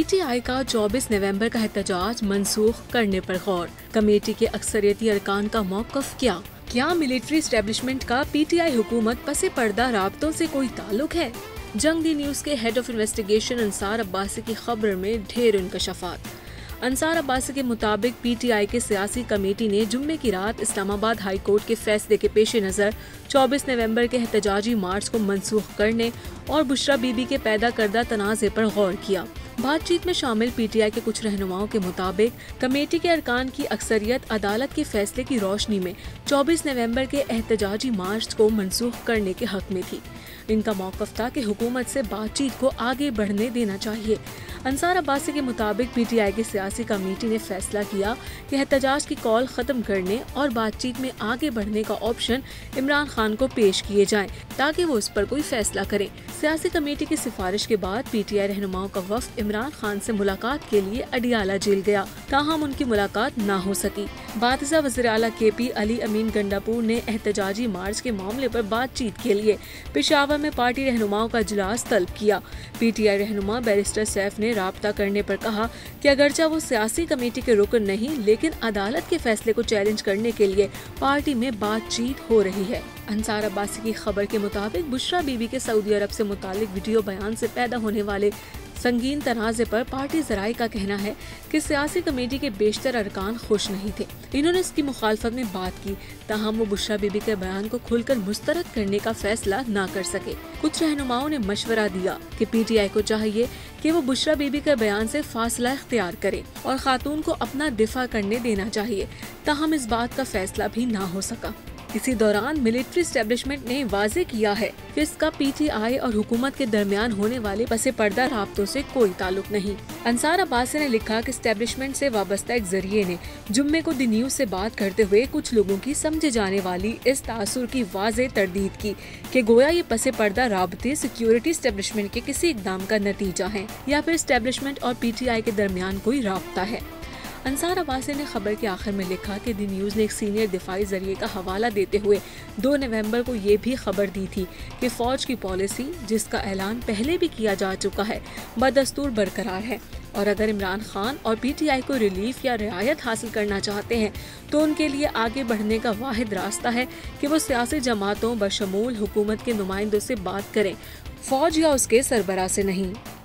PTI का 24 नवंबर का एहतजाज मनसूख करने पर गौर। कमेटी के अक्सरियती अरकान का मौक़िफ़ क्या मिलिट्री एस्टेब्लिशमेंट का पीटीआई हुकूमत पसे पर्दा राब्तों से कोई ताल्लुक है? जंगी न्यूज़ के head of investigation Ansar Abbasi की खबर में ढेर इंकशाफात। अंसार अब्बासी के मुताबिक पीटीआई के सियासी कमेटी ने जुम्मे की रात इस्लामाबाद हाई कोर्ट के फैसले के पेश नज़र 24 नवंबर के एहतजाजी मार्च को मनसूख करने और बुशरा बीबी के पैदा करदा तनाज़े पर गौर किया। बातचीत में शामिल पीटीआई के कुछ रहनुमाओं के मुताबिक कमेटी के अरकान की अक्सरियत अदालत के फैसले की रोशनी में 24 नवंबर के एहतजाजी मार्च को मनसूख करने के हक में थी। इनका मौक़िफ़ था कि हुकूमत से बातचीत को आगे बढ़ने देना चाहिए। अंसार अब्बासी के मुताबिक पीटीआई की सियासी कमेटी ने फैसला किया कि एहतजाज की कॉल ख़त्म करने और बातचीत में आगे बढ़ने का ऑप्शन इमरान खान को पेश किए जाएं ताकि वो इस पर कोई फैसला करें। सियासी कमेटी की सिफारिश के बाद पीटीआई रहनुमाओं का वफ़द इमरान खान से मुलाकात के लिए अडियाला जेल गया, ताहम उनकी मुलाकात न हो सकी। बातिज़ा वज़ीर आला केपी अली अमीन गंडापुर ने एहतजाजी मार्च के मामले पर बातचीत के लिए पेशावर में पार्टी रहनुमाओं का इजलास तलब किया। पीटीआई रहनुमा बैरिस्टर सैफ ने राब्ता करने पर कहा कि अगरचा वो सियासी कमेटी के रुकन नहीं, लेकिन अदालत के फैसले को चैलेंज करने के लिए पार्टी में बातचीत हो रही है। अंसार अब्बासी की खबर के मुताबिक बुशरा बीबी के सऊदी अरब से मुतालिक वीडियो बयान से पैदा होने वाले संगीन तनाज़े पर पार्टी ज़राए का कहना है कि सियासी कमेटी के बेशतर अरकान खुश नहीं थे। इन्होंने इसकी मुखालफत में बात की, ताहम वो बुशरा बीबी के बयान को खुलकर मुस्तरद करने का फैसला न कर सके। कुछ रहनुमाओं ने मशवरा दिया कि पीटीआई को चाहिए कि वो बुशरा बीबी के बयान से फासला इख्तियार करे और खातून को अपना दिफा करने देना चाहिए, ताहम इस बात का फैसला भी ना हो सका। इसी दौरान मिलिट्री एस्टेब्लिशमेंट ने वाजे किया है कि इसका पीटीआई और हुकूमत के दरमियान होने वाले पसे पर्दा राब्तों से कोई ताल्लुक नहीं। अंसार अब्बासी ने लिखा कि एस्टेब्लिशमेंट से वाबस्ता एक जरिए ने जुम्मे को द न्यूज़ से बात करते हुए कुछ लोगों की समझे जाने वाली इस तासुर की वाजे तरदीद की कि गोया ये पसे पर्दा राब्ते सिक्योरिटी एस्टेब्लिशमेंट के किसी इकदाम का नतीजा है या फिर एस्टेब्लिशमेंट और पीटीआई के दरमियान कोई राब्ता है। अंसार अब्बासी ने खबर के आखिर में लिखा कि द न्यूज़ ने एक सीनियर दिफाई जरिए का हवाला देते हुए 2 नवंबर को ये भी खबर दी थी कि फ़ौज की पॉलिसी, जिसका ऐलान पहले भी किया जा चुका है, बदस्तूर बरकरार है और अगर इमरान खान और पीटीआई को रिलीफ या रियायत हासिल करना चाहते हैं तो उनके लिए आगे बढ़ने का वाहिद रास्ता है कि वो सियासी जमातों बशमूल हुकूमत के नुमाइंदों से बात करें, फ़ौज या उसके सरबराह से नहीं।